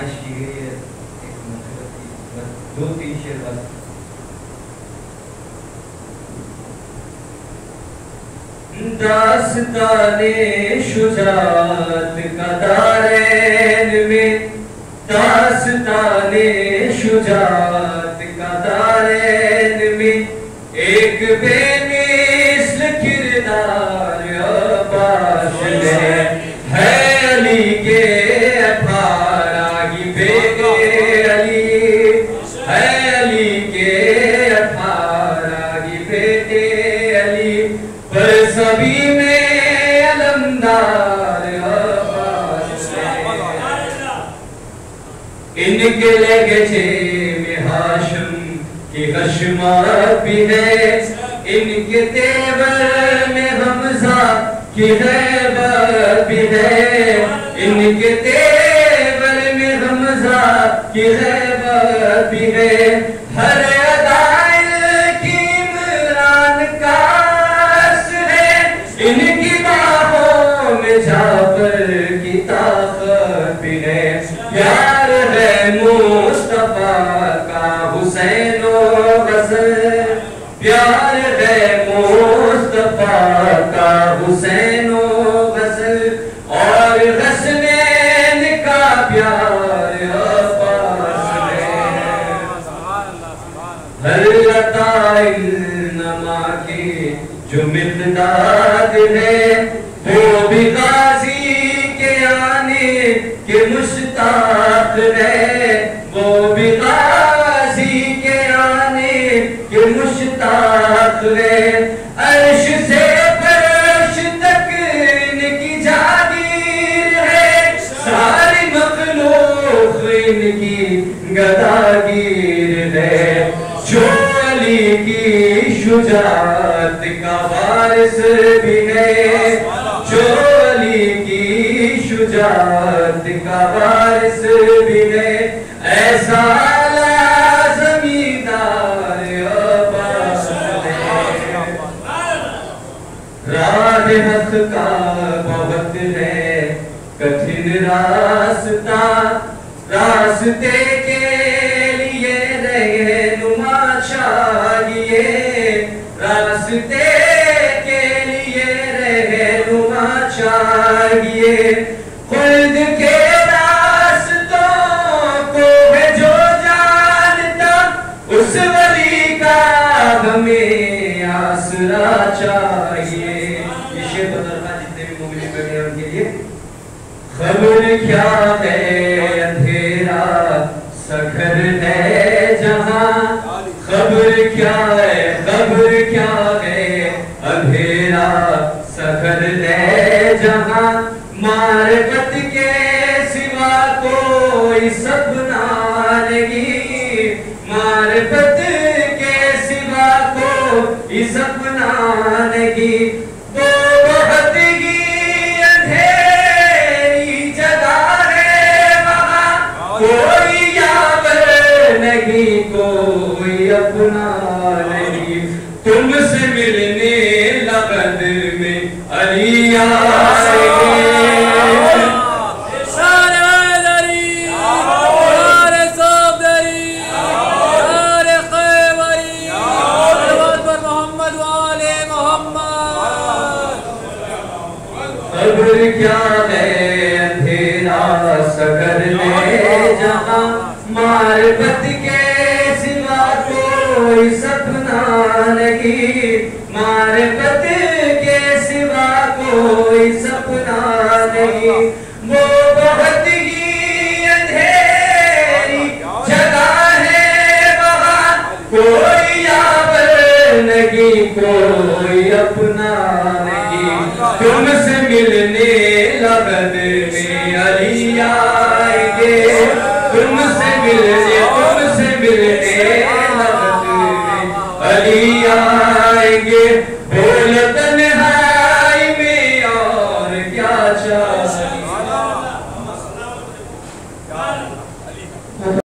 फरमाइश की गई है एक मुनक़िबत की, बस 2-3 शेर बस। दास्ताने शुजाअत का दारैन में, दास्ताने शुजाअत का दारैन में एक बेमिसल किरदार अब्बास है अली के अठारह बेटे अली, है अली के 18 बेटे अली, पर सभी में अलमदार अब्बास है। इनके लहजे में हाशिम की हशमत भी है, इनके तेवर में हमजा की हैबत भी है, इनके तेवर में हमजा की हैबत भी है। हर अदाइल की इमरान का असर है, इनकी बाहों में जाफर की ताकत भी है। प्यार है मुस्तफा का हुसैन और गज़ल, प्यार है मुस्तफा का हुसैन और गज़ल, और हसनैन का प्यार अब्बास है। हर लताइल नमा की जो मिक़दार है, वो भी गाज़ी के आने के मुश्ताक है, वो भी गाज़ी के आने के मुश्ताक है। अर्श से फर्श तक इनकी जागीर है, सारी मखलूक इनकी गदागीर है। जो अली की शुजाअत का वारिस भी है, जो अली की शुजाअत का वारिस भी है, ऐसा जमींदार अब्बास है। राह हक का बहुत है कठिन रास्ता, रास्ते के लिए रहनुमा चाहिए, रास्ते के लिए रहनुमा चाहिए। खुल्द के रास्तों को है जो जानता, उस वली का हमें आसरा चाहिए। ये शेर बदलना जितने भी मोमिन बैठे हैं उनके लिए। खबर क्या है अंधेरा सखर है जहां, खबर क्या है, खबर क्या है अंधेरा सखर है जहां, मारफत के सिवा कोई सपना नहीं, मारफत के सिवा कोई सपना नहीं। वो बहुत ही अंधेरी जगह है वहाँ, कोई यावर नहीं कोई अपना नहीं। तुमसे मिलने लगन में अली आएंगे, क्या है अंधेरा सगर में जहां, मारफत के सिवा कोई सपना नहीं, मारफत के सिवा कोई सपना नहीं। वो बहुत ही अंधेरी जगह है वहाँ, कोई यावर नहीं कोई अपना नहीं। तुमसे मिलने लगन में अली आएंगे, तुमसे मिलने लगन में अली आएंगे। बोल